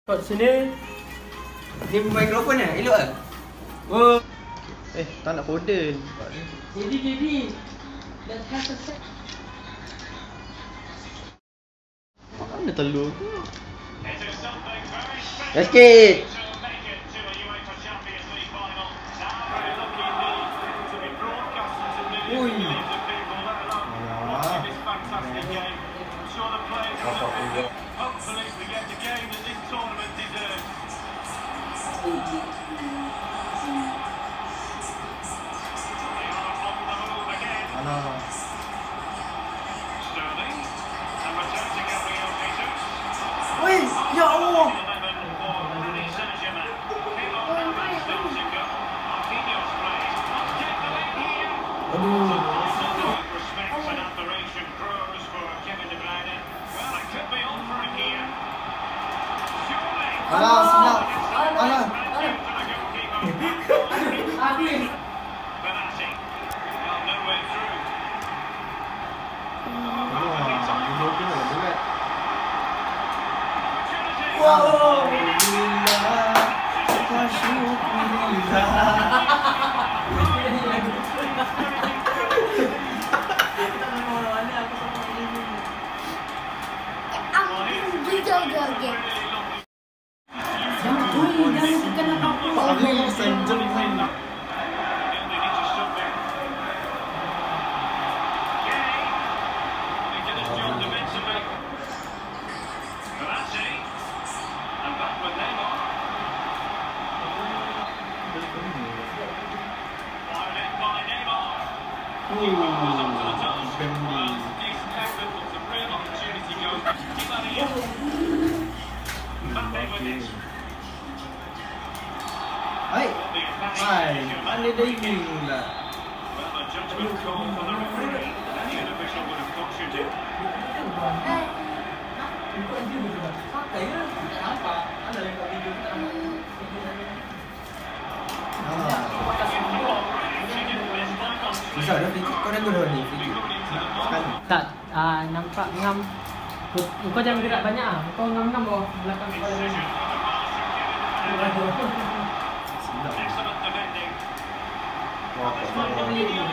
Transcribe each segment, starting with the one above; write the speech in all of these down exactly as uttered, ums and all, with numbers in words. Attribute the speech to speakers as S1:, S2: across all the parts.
S1: Kat sini.
S2: Ni mikrofon eh? Elok ke?
S1: Oh.
S3: Eh, tak nak kode.
S1: Jadi jadi. Let's have a set.
S3: Mana telur tu? Sikit.
S2: Ui. Alah. Oi, ya Allah. Aduh. Alah, silap. Alah.
S1: Habis.
S2: Wow. Hai, hai, mana dah ini pula? Bisa dah fikir kau dah guna ni fikir. Sekali.
S1: Tak, ah nampak ngam. Kau, kau jangan gerak banyak ah. Kau ngam-ngam bawah belakang kepala ni.
S3: Wah,
S1: Apa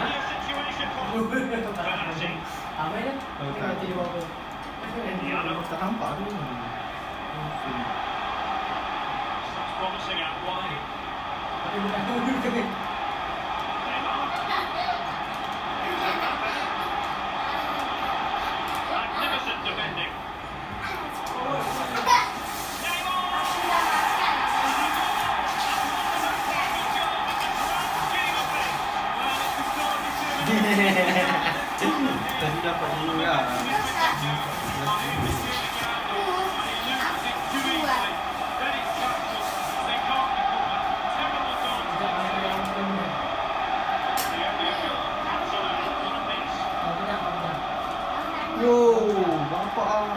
S1: dia?
S3: Oh, tak.
S1: Mati di bawah.
S3: tak nampak tu. Tadi dapat dulu lah. Yo, bapak ah.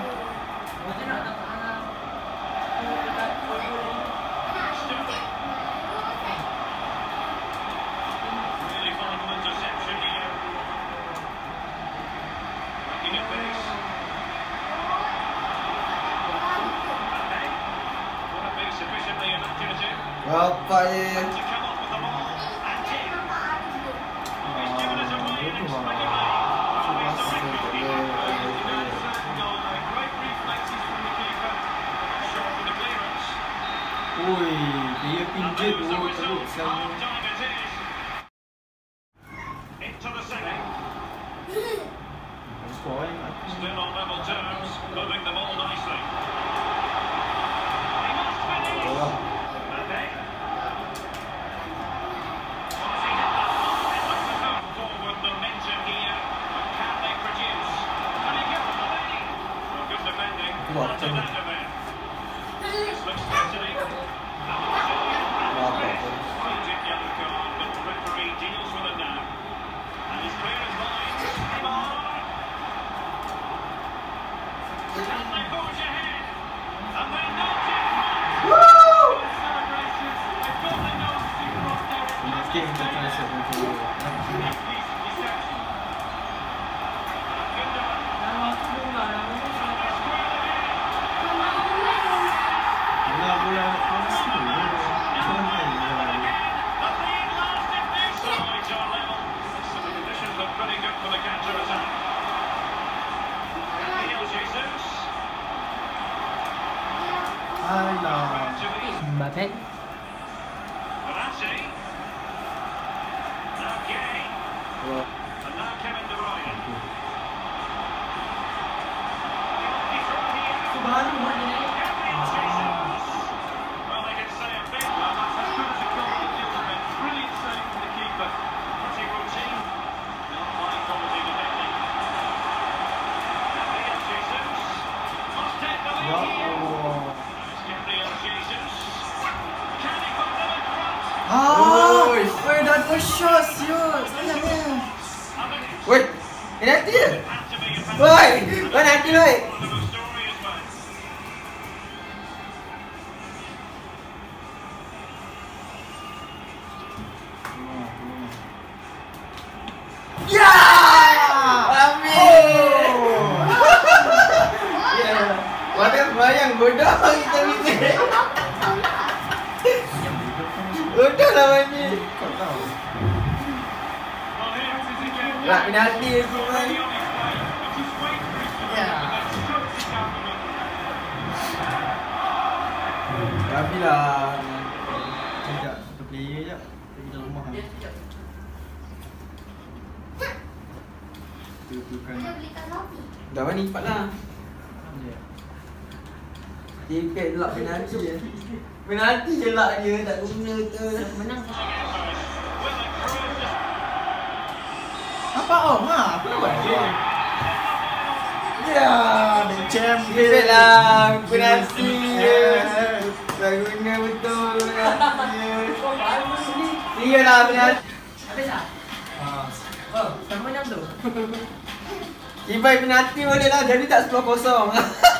S3: Bapak dia. Ui, dia pinjit dulu teruk sekali.
S4: Still on level terms, moving the ball nicely. Forward momentum here, but can they produce? Can he get the lead? Well, good defending.
S2: What?
S4: This looks threatening. Pointed yellow card, but the referee deals with it now. And he's clear as lines. Neymar. Can they forge ahead? And they knocked it. Woo! Celebrations. They've got the nose to cross
S3: Benar
S2: Alah.
S1: Mbappe.
S4: Verratti. Now Gay.
S2: Oh.
S4: And now Kevin De Bruyne. He's
S1: Baru buat dia naik.
S4: Well, they can say a big one. That's as good as it got for Gilbert. Brilliant save from the keeper. Pretty routine. Not quite quality the technique. Gabriel Jesus. Must take the lead here.
S2: Wow.
S4: It's Gabriel Jesus. Can he put them in front?
S2: Ah,
S3: Oi.
S2: oi dah dua shot siut. Sayangnya.
S4: I think it's
S3: Woi, penalti je.
S4: had to be a penalty.
S3: Woi, penalti woi.
S4: One of the story as well.
S3: Ya! Amin. Ya. Mana bayang bodoh kita ni. Bodoh lawan ni.
S2: Kau tahu.
S4: Well, here it is again.
S3: Nak penalti aku
S4: Already
S3: mai.
S4: on his way. Just wait for his to
S2: Yeah.
S4: and then struts it down the middle.
S3: Tapi lah.
S2: Sekejap, satu player je. Pergi dalam rumah. Tutukan.
S3: Dah mana cepat lah.
S2: Ya.
S3: Tipet lock penalti je. Penalti je lock dia tak guna tu.
S1: Menang.
S2: Apa oh? Ha, apa nak buat dia? Ya, the champion.
S3: Tipet lah penalti je.
S2: Yeah.
S3: Tak guna betul penalti je. Dia lah penalti.
S1: Habis tak?
S2: Ah.
S1: Oh, sama menang tu.
S3: Ibai penalti boleh lah jadi tak sepuluh kosong.